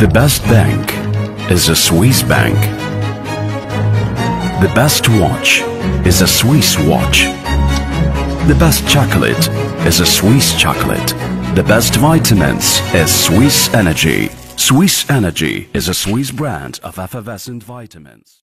The best bank is a Swiss bank. The best watch is a Swiss watch. The best chocolate is a Swiss chocolate. The best vitamins is Swiss Energy. Swiss Energy is a Swiss brand of effervescent vitamins.